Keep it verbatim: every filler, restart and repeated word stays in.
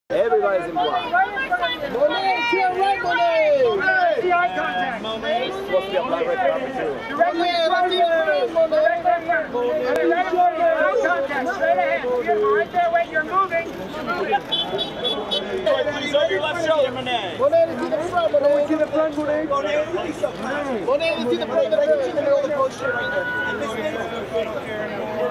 Everybody's in black. Monet, to your right, Monet! Monet! See eye contact. Monet. It's supposed to be a black right there, too. Directly in front of you. Right there. Monet. Eye contact. Straight ahead. You're right there. Wait, you're moving. Please, over your left shoulder, Monet. Monet is in the front, Monet. In the front, Monet. Monet, release up. Monet is in the front, Monet. Continue to hold the post right there.